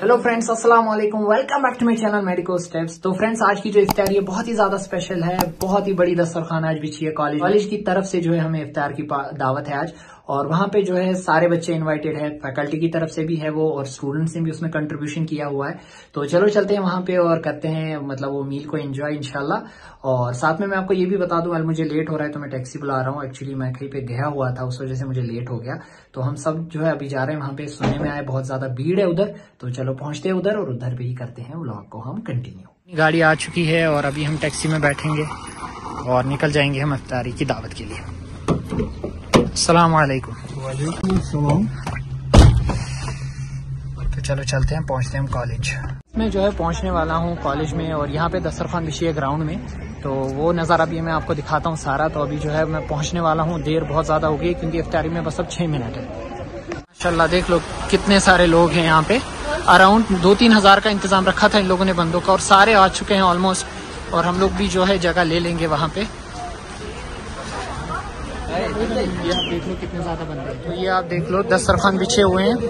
Hello friends, अस्सलाम वालेकुम। Welcome back to my channel medico steps. तो फ्रेंड्स, आज की जो इफ्तारी है बहुत ही ज्यादा स्पेशल है। बहुत ही बड़ी दस्तरखान आज बिछी है। कॉलेज की तरफ से जो है हमें इफ्तार की दावत है आज, और वहां पे जो है सारे बच्चे इनवाइटेड है। फैकल्टी की तरफ से भी है वो, और स्टूडेंट्स ने भी उसमें कंट्रीब्यूशन किया हुआ है। तो चलो चलते हैं वहां पे और करते हैं मतलब वो मील को एंजॉय इंशाल्लाह। और साथ में मैं आपको ये भी बता दूं, आज मुझे लेट हो रहा है तो मैं टैक्सी बुला रहा हूँ। एक्चुअली मैं कहीं पे गया हुआ था, उस वजह से मुझे लेट हो गया। तो हम सब जो है अभी जा रहे हैं वहां पे। सुनने में आया बहुत ज्यादा भीड़ है उधर, तो चलो पहुंचते हैं उधर और उधर पे ही करते हैं व्लॉग को हम कंटिन्यू। गाड़ी आ चुकी है और अभी हम टैक्सी में बैठेंगे और निकल जाएंगे हम इफ्तारी की दावत के लिए। अस्सलाम वालेकुम। वालेकुम सलाम। तो चलो चलते हैं, पहुंचते हैं हम कॉलेज में। जो है पहुंचने वाला हूं कॉलेज में, और यहाँ पे दस्तरखान बिछी है ग्राउंड में। तो वो नज़ारा भी मैं आपको दिखाता हूँ सारा। तो अभी जो है मैं पहुंचने वाला हूँ। देर बहुत ज़्यादा हो गई क्योंकि इफ्तारी में बस अब 6 मिनट है। माशाल्लाह देख लो कितने सारे लोग हैं यहाँ पे। अराउंड 2-3 हज़ार का इंतज़ाम रखा था इन लोगों ने बंदों का, और सारे आ चुके हैं ऑलमोस्ट। और हम लोग भी जो है जगह ले लेंगे वहाँ पे। ये आप देख लो कितने ज्यादा बंदे हैं। तो ये आप देख लो दस्तरखान बिछे हुए हैं।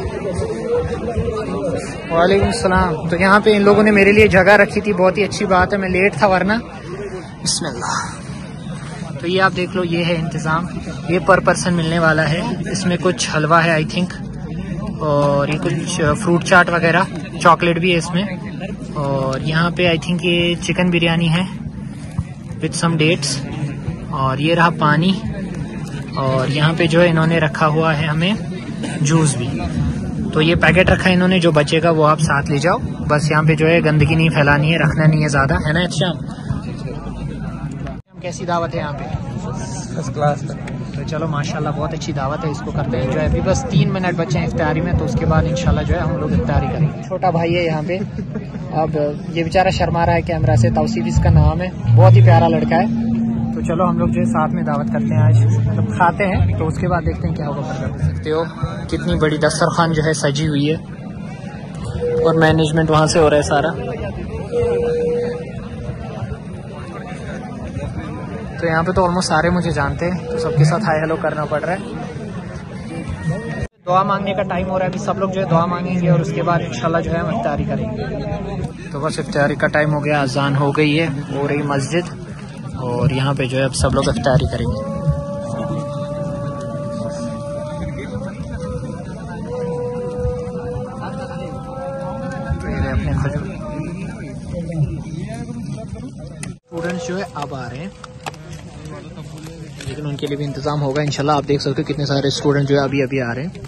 वालेकुम सलाम। तो यहाँ पे इन लोगों ने मेरे लिए जगह रखी थी, बहुत ही अच्छी बात है। मैं लेट था वरना। बिस्मिल्लाह। तो ये आप देख लो, ये है इंतज़ाम। ये पर पर्सन मिलने वाला है। इसमें कुछ हलवा है आई थिंक, और ये कुछ फ्रूट चाट वगैरह, चॉकलेट भी है इसमें। और यहाँ पे आई थिंक ये चिकन बिरयानी है विथ सम डेट्स। और ये रहा पानी। और यहाँ पे जो है इन्होंने रखा हुआ है हमें जूस भी। तो ये पैकेट रखा है इन्होंने, जो बचेगा वो आप साथ ले जाओ। बस यहाँ पे जो है गंदगी नहीं फैलानी है, रखना नहीं है ज़्यादा, है ना। अच्छा, कैसी दावत है यहाँ पे? First class. तो चलो माशाल्लाह बहुत अच्छी दावत है, इसको करते हैं एंजॉय। अभी बस 3 मिनट बचे हैं इफ्तारी में, तो उसके बाद इंशाल्लाह जो है हम लोग इफ्तारी करेंगे। छोटा भाई है यहाँ पे। अब ये बेचारा शर्मा रहा है कैमरा से। तौसीफ इसका नाम है, बहुत ही प्यारा लड़का है। तो चलो हम लोग जो है साथ में दावत करते हैं आज, मतलब खाते हैं, तो उसके बाद देखते हैं क्या होगा। कर सकते हो कितनी बड़ी दस्तरखान जो है सजी हुई है, और मैनेजमेंट वहाँ से हो रहा है सारा। तो यहाँ पे तो ऑलमोस्ट सारे मुझे जानते हैं, तो सबके साथ हाय हेलो करना पड़ रहा है। दुआ मांगने का टाइम हो रहा है। अभी सब लोग जो है दुआ मांगेंगे और उसके बाद इंशाल्लाह जो है हम इफ्तारी करेंगे। तो बस इफ्तारी का टाइम हो गया, अजान हो गई है, हो रही मस्जिद, और यहाँ पे जो है अब सब लोग इफ्तारी करेंगे। अपने स्टूडेंट्स जो है अब आ रहे हैं, लेकिन उनके लिए भी इंतजाम होगा इंशाल्लाह। आप देख सकते हो कितने सारे स्टूडेंट जो है अभी अभी आ रहे हैं।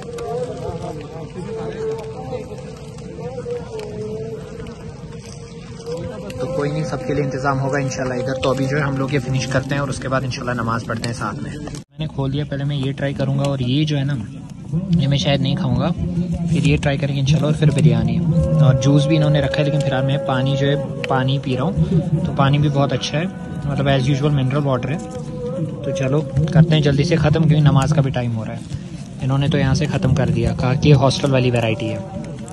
तो कोई नहीं, सबके लिए इंतजाम होगा इंशाल्लाह इधर। तो अभी जो है हम लोग ये फिनिश करते हैं और उसके बाद इंशाल्लाह नमाज पढ़ते हैं साथ में। मैंने खोल दिया, पहले मैं ये ट्राई करूंगा, और ये जो है ना ये मैं शायद नहीं खाऊंगा। फिर ये ट्राई करेंगे इंशाल्लाह, और फिर बिरयानी। और जूस भी इन्होंने रखा है, लेकिन फिलहाल मैं पानी जो है पानी पी रहा हूँ। तो पानी भी बहुत अच्छा है, मतलब एज यूजुअल मिनरल वाटर है। तो चलो करते हैं जल्दी से ख़त्म, क्योंकि नमाज का भी टाइम हो रहा है। इन्होंने तो यहाँ से ख़त्म कर दिया, कहा कि ये हॉस्टल वाली वैरायटी है।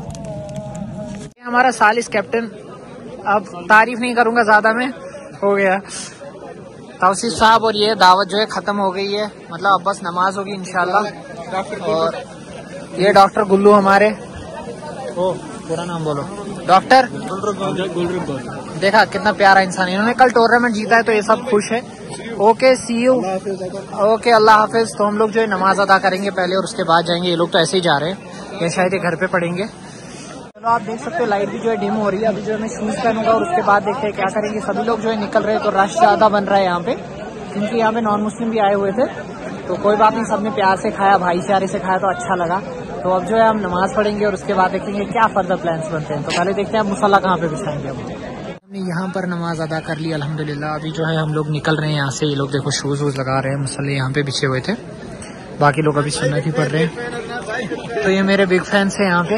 हमारा सालिस कैप्टन, अब तारीफ नहीं करूंगा ज़्यादा, मैं हो गया तौसीफ साहब। और ये दावत जो है ख़त्म हो गई है, मतलब अब बस नमाज होगी इंशाल्लाह। और ये डॉक्टर गुल्लू हमारे, ओ पूरा नाम बोलो, डॉक्टर गुलरुब। देखा कितना प्यारा इंसान है। इन्होंने कल टूर्नामेंट जीता है, तो ये सब खुश है। Okay, see you. ओके, अल्लाह हाफिज। तो हम लोग जो है नमाज अदा करेंगे पहले, और उसके बाद जाएंगे। ये लोग तो ऐसे ही जा रहे हैं, ये शायद ये घर पे पढ़ेंगे। चलो आप देख सकते हो लाइट भी जो है डिम हो रही है। अभी जो है मैं शूज पहनूंगा और उसके बाद देखते हैं क्या करेंगे। सभी लोग जो है निकल रहे हैं, तो रश ज्यादा बन रहा है यहाँ पे, क्योंकि यहाँ पे नॉन मुस्लिम भी आए हुए थे। तो कोई बात नहीं, सबने प्यार से खाया, भाईचारे से खाया, तो अच्छा लगा। तो अब जो है हम नमाज पढ़ेंगे और उसके बाद देखेंगे क्या फर्दर प्लान्स बनते हैं। तो पहले देखते हैं मुसल्ला कहाँ पे बिछाएंगे। हमने यहाँ पर नमाज अदा कर ली अल्हम्दुलिल्लाह। अभी जो है हम लोग निकल रहे हैं यहाँ से। ये लोग देखो शूज वूज लगा रहे हैं, मुसल्ले यहाँ पे बिछे हुए थे। बाकी लोग अभी सुन्नत ही पढ़ रहे हैं। तो ये मेरे बिग फैंस हैं यहाँ पे।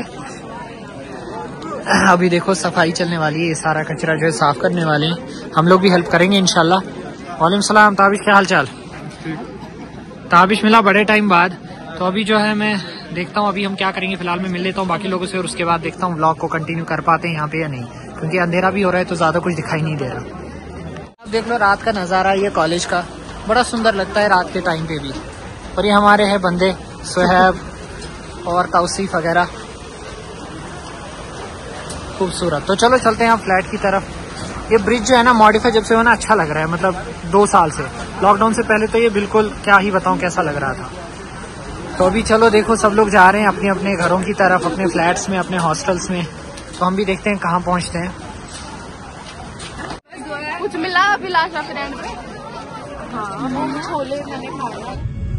अभी देखो सफाई चलने वाली है, ये सारा कचरा जो है साफ करने वाले हैं। हम लोग भी हेल्प करेंगे इंशाल्लाह। वालेकुम सलाम। ताबिश, क्या हाल चाल? ताबिश मिला बड़े टाइम बाद। तो अभी जो है मैं देखता हूँ अभी हम क्या करेंगे। फिलहाल मैं मिल लेता हूँ बाकी लोगों से, और उसके बाद देखता हूँ व्लॉग को कंटिन्यू कर पाते हैं यहाँ पे या नहीं, क्योंकि अंधेरा भी हो रहा है तो ज्यादा कुछ दिखाई नहीं दे रहा। अब देख लो रात का नजारा, ये कॉलेज का बड़ा सुंदर लगता है रात के टाइम पे भी। और ये हमारे हैं बंदे, सुहैब और तौसीफ वगैरह। खूबसूरत। तो चलो चलते हैं आप फ्लैट की तरफ। ये ब्रिज जो है ना मॉडिफाई जब से हो ना अच्छा लग रहा है, मतलब 2 साल से। लॉकडाउन से पहले तो ये बिल्कुल क्या ही बताऊं कैसा लग रहा था। तो अभी चलो देखो सब लोग जा रहे हैं अपने अपने घरों की तरफ, अपने फ्लैट्स में, अपने हॉस्टल्स में। तो हम भी देखते हैं कहाँ पहुँचते हैं। कुछ मिला अभिलाषा फ्रेंड में? हाँ, छोले मैंने खाया।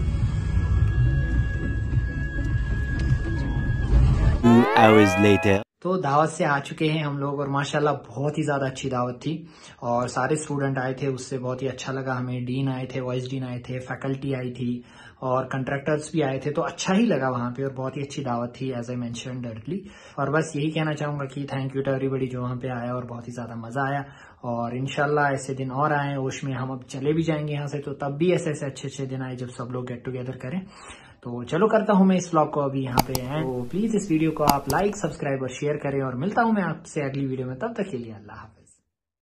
2 hours later. तो दावत से आ चुके हैं हम लोग और माशाल्लाह बहुत ही ज़्यादा अच्छी दावत थी और सारे स्टूडेंट आए थे, उससे बहुत ही अच्छा लगा हमें। डीन आए थे, वाइस डीन आए थे, फैकल्टी आई थी और कंट्रैक्टर्स भी आए थे। तो अच्छा ही लगा वहाँ पे और बहुत ही अच्छी दावत थी एज आई मेंशन्ड अर्ली। और बस यही कहना चाहूँगा कि थैंक यू टू एवरीबॉडी जो वहाँ पे आया और बहुत ही ज़्यादा मज़ा आया। और इंशाल्लाह ऐसे दिन और आए ओश में, हम अब चले भी जाएंगे यहाँ से, तो तब भी ऐसे ऐसे अच्छे अच्छे दिन आए जब सब लोग गेट टुगेदर करें। तो चलो करता हूँ मैं इस व्लॉग को अभी यहाँ पे है। तो प्लीज इस वीडियो को आप लाइक, सब्सक्राइब और शेयर करें और मिलता हूँ मैं आपसे अगली वीडियो में। तब तक के लिए अल्लाह हाफ़िज़।